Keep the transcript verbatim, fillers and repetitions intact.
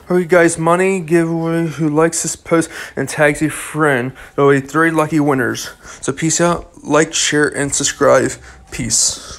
Okay, guys, money giveaway. Who likes this post and tags a friend? There'll be three lucky winners. So peace out, like, share, and subscribe. Peace.